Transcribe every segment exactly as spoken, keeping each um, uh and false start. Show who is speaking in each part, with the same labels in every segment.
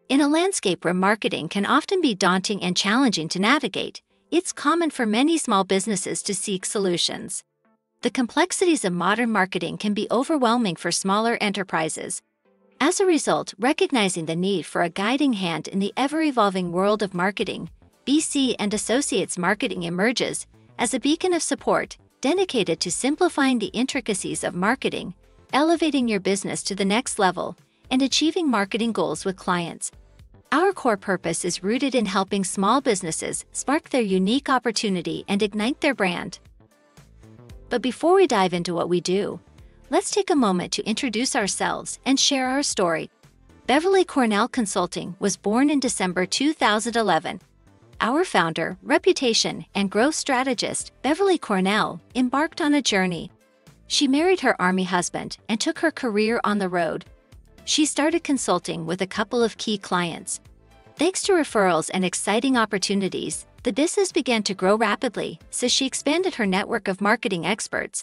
Speaker 1: In a landscape where marketing can often be daunting and challenging to navigate, it's common for many small businesses to seek solutions. The complexities of modern marketing can be overwhelming for smaller enterprises. As a result, recognizing the need for a guiding hand in the ever-evolving world of marketing, B C and Associates Marketing emerges as a beacon of support dedicated to simplifying the intricacies of marketing, elevating your business to the next level, and achieving marketing goals with clients. Our core purpose is rooted in helping small businesses spark their unique opportunity and ignite their brand. But before we dive into what we do, let's take a moment to introduce ourselves and share our story. Beverly Cornell Consulting was born in December two thousand eleven. Our founder, reputation, and growth strategist, Beverly Cornell, embarked on a journey. She married her Army husband and took her career on the road. She started consulting with a couple of key clients. Thanks to referrals and exciting opportunities, the business began to grow rapidly, so she expanded her network of marketing experts.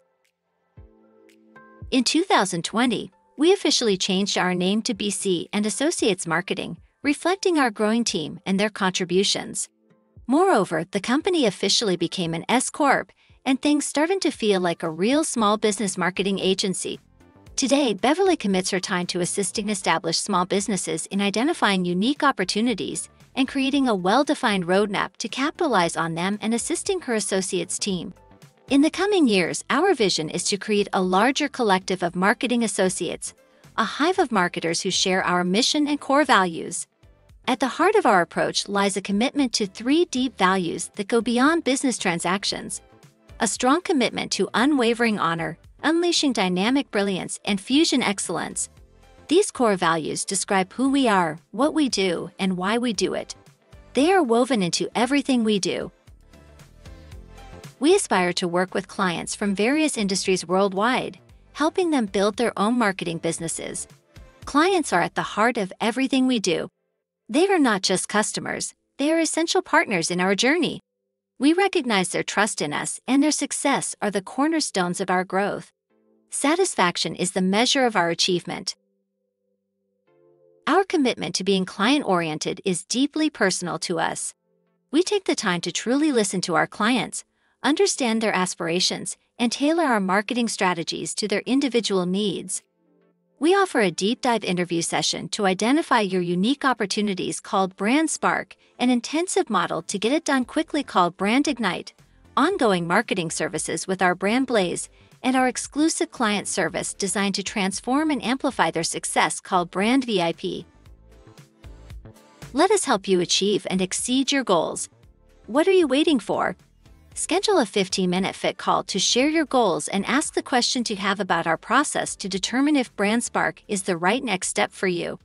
Speaker 1: In two thousand twenty, we officially changed our name to B C and Associates Marketing, reflecting our growing team and their contributions. Moreover, the company officially became an S Corp, and things started to feel like a real small business marketing agency. Today, Beverly commits her time to assisting established small businesses in identifying unique opportunities and creating a well-defined roadmap to capitalize on them and assisting her associates team. In the coming years, our vision is to create a larger collective of marketing associates, a hive of marketers who share our mission and core values. At the heart of our approach lies a commitment to three deep values that go beyond business transactions. A strong commitment to unwavering honor, unleashing dynamic brilliance, and fusion excellence. These core values describe who we are, what we do, and why we do it. They are woven into everything we do. We aspire to work with clients from various industries worldwide, helping them build their own marketing businesses. Clients are at the heart of everything we do. They are not just customers, they are essential partners in our journey. We recognize their trust in us, and their success are the cornerstones of our growth. Satisfaction is the measure of our achievement. Our commitment to being client-oriented is deeply personal to us. We take the time to truly listen to our clients, understand their aspirations, and tailor our marketing strategies to their individual needs. We offer a deep dive interview session to identify your unique opportunities called Brand Spark, an intensive model to get it done quickly called Brand Ignite, ongoing marketing services with our Brand Blaze, and our exclusive client service designed to transform and amplify their success called Brand V I P. Let us help you achieve and exceed your goals. What are you waiting for? Schedule a fifteen minute fit call to share your goals and ask the questions you have about our process to determine if Brand Spark is the right next step for you.